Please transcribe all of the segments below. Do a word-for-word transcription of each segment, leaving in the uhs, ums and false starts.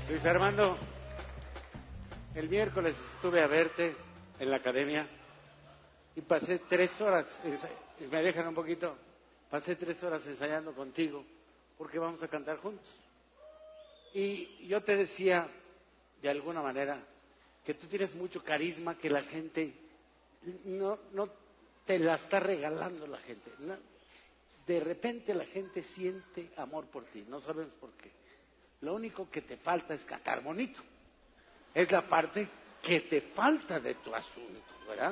Luis Armando, el miércoles estuve a verte en la academia y pasé tres horas, me dejan un poquito, pasé tres horas ensayando contigo porque vamos a cantar juntos. Y yo te decía, de alguna manera, que tú tienes mucho carisma, que la gente no, no te la está regalando la gente. No, de repente la gente siente amor por ti, no sabemos por qué. Lo único que te falta es cantar bonito. Es la parte que te falta de tu asunto, ¿verdad?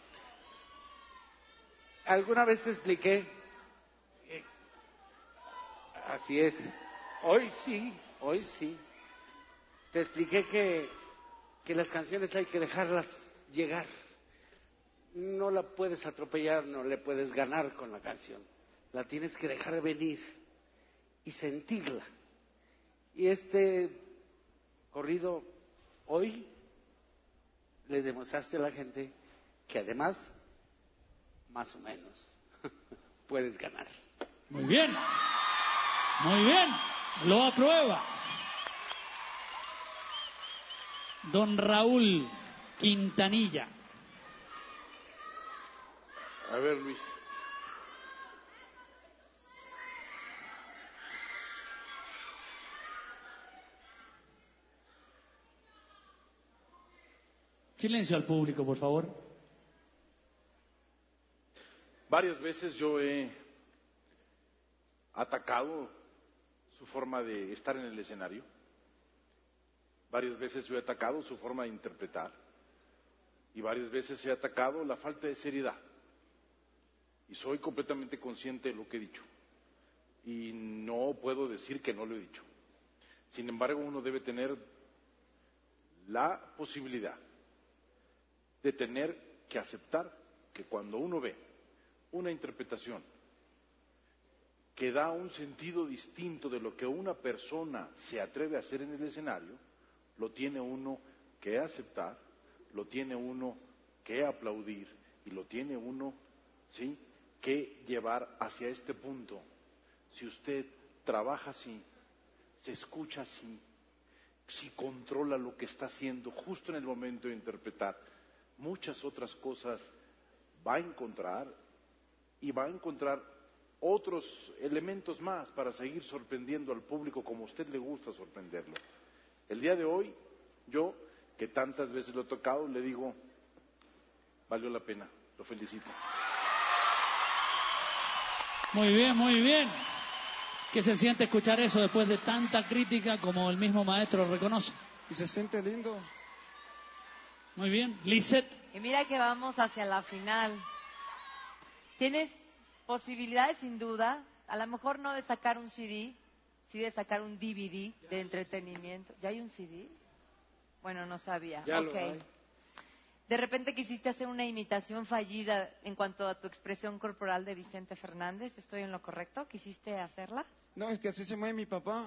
¿Alguna vez te expliqué? Eh, así es. Hoy sí, hoy sí. Te expliqué que, que las canciones hay que dejarlas llegar. No la puedes atropellar, no le puedes ganar con la canción. La tienes que dejar venir y sentirla. Y este corrido hoy le demostraste a la gente que además, más o menos, puedes ganar. Muy bien, muy bien, lo aprueba. Don Raúl Quintanilla. A ver, Luis. Silencio al público, por favor. Varias veces yo he atacado su forma de estar en el escenario. Varias veces yo he atacado su forma de interpretar. Y varias veces he atacado la falta de seriedad. Y soy completamente consciente de lo que he dicho. Y no puedo decir que no lo he dicho. Sin embargo, uno debe tener la posibilidad de tener que aceptar que cuando uno ve una interpretación que da un sentido distinto de lo que una persona se atreve a hacer en el escenario, lo tiene uno que aceptar, lo tiene uno que aplaudir y lo tiene uno, ¿sí?, que llevar hacia este punto. Si usted trabaja así, se escucha así, si controla lo que está haciendo justo en el momento de interpretar, muchas otras cosas va a encontrar y va a encontrar otros elementos más para seguir sorprendiendo al público como a usted le gusta sorprenderlo. El día de hoy, yo, que tantas veces lo he tocado, le digo, valió la pena, lo felicito. Muy bien, muy bien. ¿Qué se siente escuchar eso después de tanta crítica como el mismo maestro reconoce? Y se siente lindo. Muy bien. Lisette. Y mira que vamos hacia la final. Tienes posibilidades sin duda, a lo mejor no de sacar un C D, sí de sacar un D V D de entretenimiento. ¿Ya hay un C D? Bueno, no sabía. Ya okay. lo hay. De repente quisiste hacer una imitación fallida en cuanto a tu expresión corporal de Vicente Fernández. ¿Estoy en lo correcto? ¿Quisiste hacerla? No, es que así se mueve mi papá.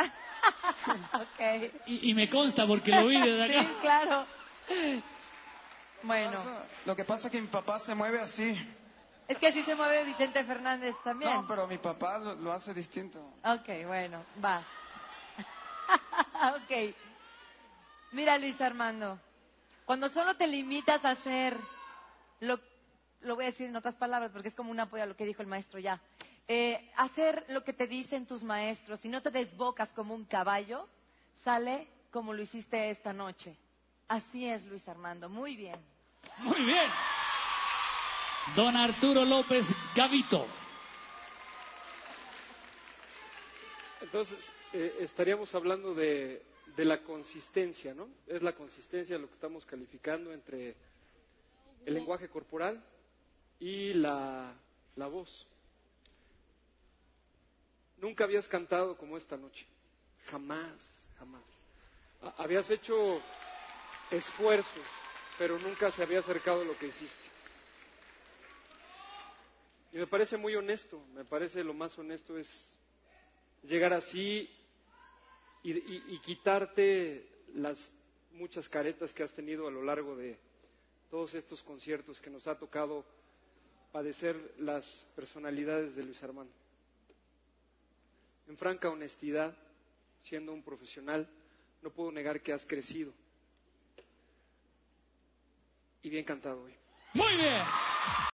Ok. Y, y me consta porque lo vi desde acá. Sí, claro. Bueno. Lo que pasa- Lo que pasa es que mi papá se mueve así. Es que así se mueve Vicente Fernández también. No, pero mi papá lo, lo hace distinto. Ok, bueno, va. Ok. Mira, Luis Armando, cuando solo te limitas a hacer, lo, lo voy a decir en otras palabras porque es como un apoyo a lo que dijo el maestro ya, eh, hacer lo que te dicen tus maestros y no te desbocas como un caballo, sale como lo hiciste esta noche. Así es, Luis Armando, muy bien. Muy bien. Don Arturo López Gavito. Entonces, eh, estaríamos hablando de, de la consistencia, ¿no? Es la consistencia lo que estamos calificando entre el lenguaje corporal y la, la voz. Nunca habías cantado como esta noche. Jamás, jamás. A- Habías hecho esfuerzos, pero nunca se había acercado lo que hiciste. Y me parece muy honesto, me parece lo más honesto es llegar así y, y- y quitarte las muchas caretas que has tenido a lo largo de todos estos conciertos que nos ha tocado padecer las personalidades de Luis Armando. En franca honestidad, siendo un profesional, no puedo negar que has crecido. Y bien cantado hoy. Muy bien.